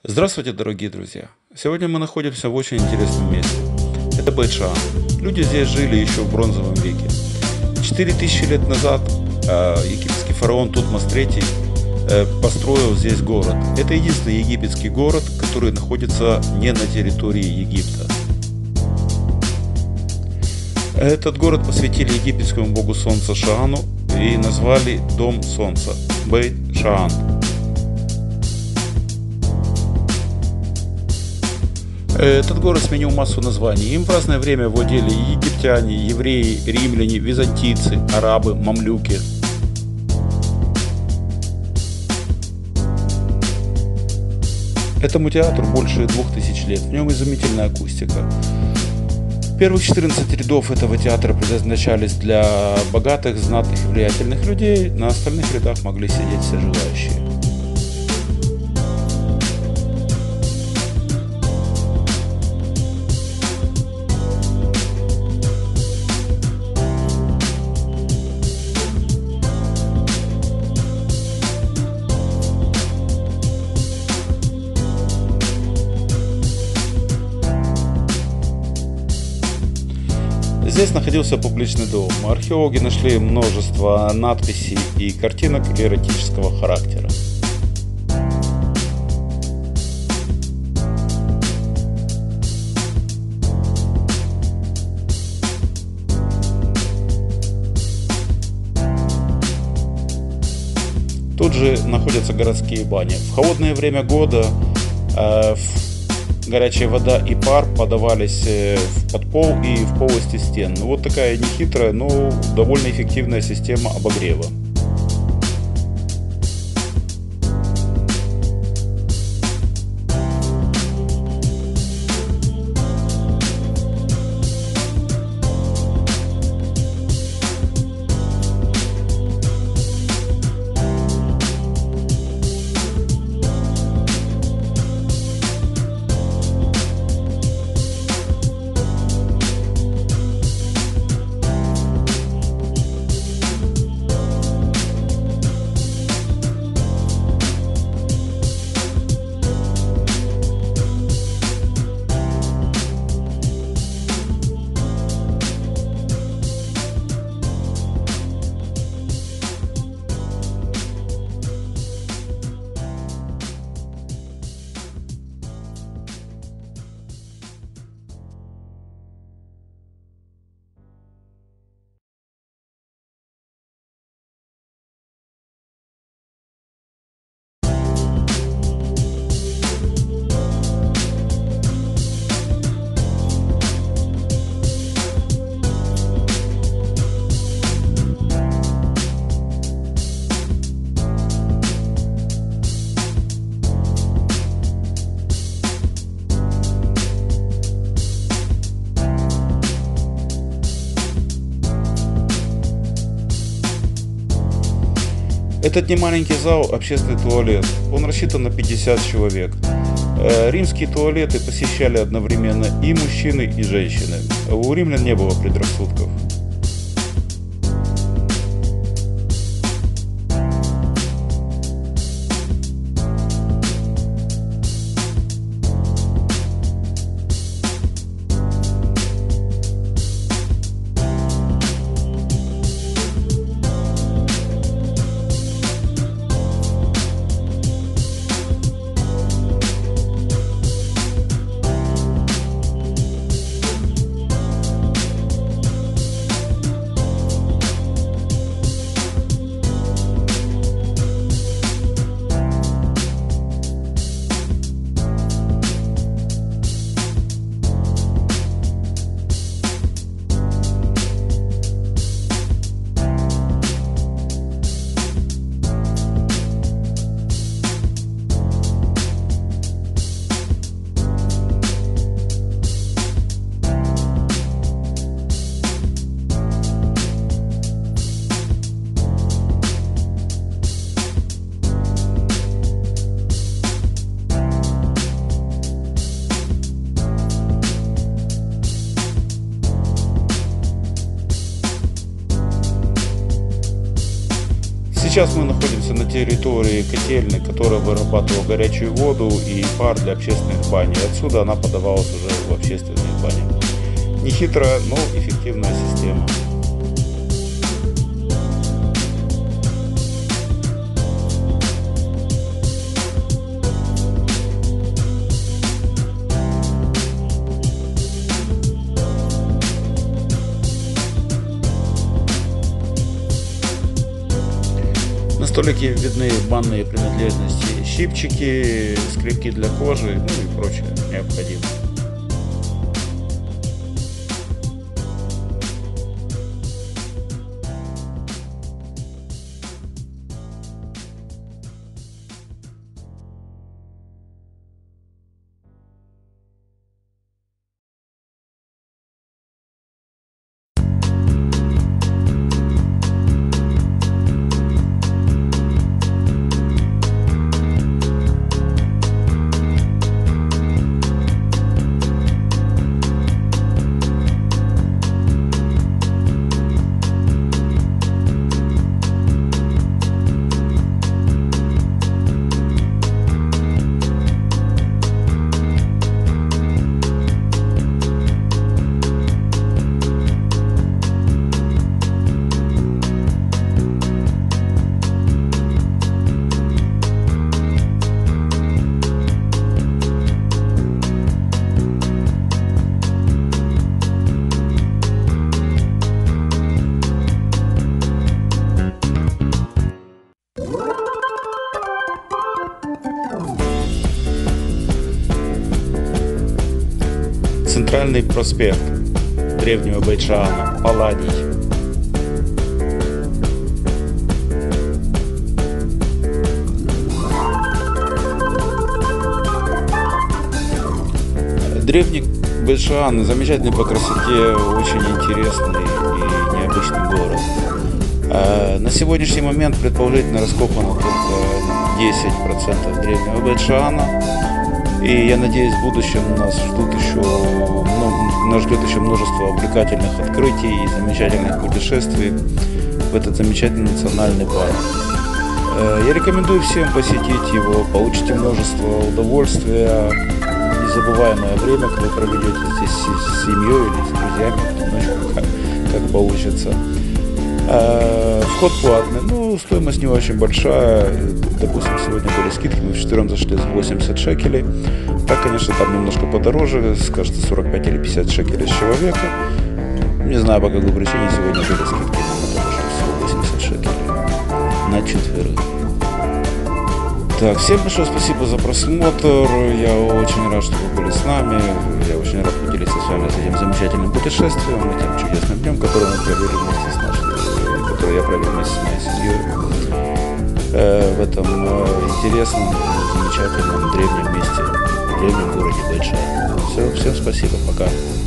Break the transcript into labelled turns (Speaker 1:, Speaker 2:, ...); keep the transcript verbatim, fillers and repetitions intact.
Speaker 1: Здравствуйте, дорогие друзья! Сегодня мы находимся в очень интересном месте. Это Бейт-Шаан. Люди здесь жили еще в бронзовом веке. Четыре тысячи лет назад э, египетский фараон Тутмос третий э, построил здесь город. Это единственный египетский город, который находится не на территории Египта. Этот город посвятили египетскому богу солнца Шаану и назвали Дом солнца – Бейт-Шаан. Этот город сменил массу названий. Им в разное время владели египтяне, евреи, римляне, византийцы, арабы, мамлюки. Этому театру больше двух тысяч лет. В нем изумительная акустика. Первых четырнадцать рядов этого театра предназначались для богатых, знатных и влиятельных людей. На остальных рядах могли сидеть все желающие. Здесь находился публичный дом. Археологи нашли множество надписей и картинок эротического характера. Тут же находятся городские бани. В холодное время года э, в горячая вода и пар подавались под пол и в полости стен. Ну, вот такая нехитрая, но довольно эффективная система обогрева. Этот немаленький зал – общественный туалет. Он рассчитан на пятьдесят человек. Римские туалеты посещали одновременно и мужчины, и женщины. У римлян не было предрассудков. Сейчас мы находимся на территории котельной, которая вырабатывала горячую воду и пар для общественных бань. И отсюда она подавалась уже в общественные бани. Нехитрая, но эффективная система. На столике видны банные принадлежности, щипчики, скребки для кожи, ну и прочее необходимое. Центральный проспект древнего Байджаана, Палладий. Древний Байджаан замечательный по красоте, очень интересный и необычный город. На сегодняшний момент предположительно раскопано только десять процентов древнего Байджаана. И я надеюсь, в будущем нас ждут еще, ну, нас ждет еще множество увлекательных открытий и замечательных путешествий в этот замечательный национальный парк. Я рекомендую всем посетить его, получите множество удовольствия, незабываемое время, когда вы проведете здесь с семьей или с друзьями, в одиночку, как, как получится. Вход платный, но стоимость не очень большая. Допустим, сегодня были скидки, мы вчетвером зашли за восемьдесят шекелей. Так, конечно, там немножко подороже, скажется сорок пять или пятьдесят шекелей с человека. Не знаю, по какой причине сегодня были скидки, потому что всего восемьдесят шекелей на четверых. Так, всем большое спасибо за просмотр. Я очень рад, что вы были с нами. Я очень рад поделиться с вами этим замечательным путешествием, этим чудесным днем, который мы провели вместе с нашей который я провел вместе с моей семьей э, в этом э, интересном, замечательном древнем месте, в древнем городе Байджаан. Все, всем спасибо, пока.